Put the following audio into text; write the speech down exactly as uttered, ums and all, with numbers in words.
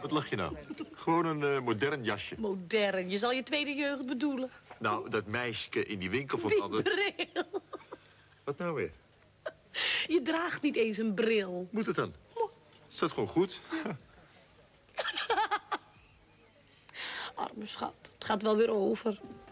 Wat lach je nou? Gewoon een uh, modern jasje. Modern? Je zal je tweede jeugd bedoelen. Nou, dat meisje in die winkel van... Die Anne... bril. Wat nou weer? Je draagt niet eens een bril. Moet het dan? Is dat gewoon goed? Arme schat, het gaat wel weer over.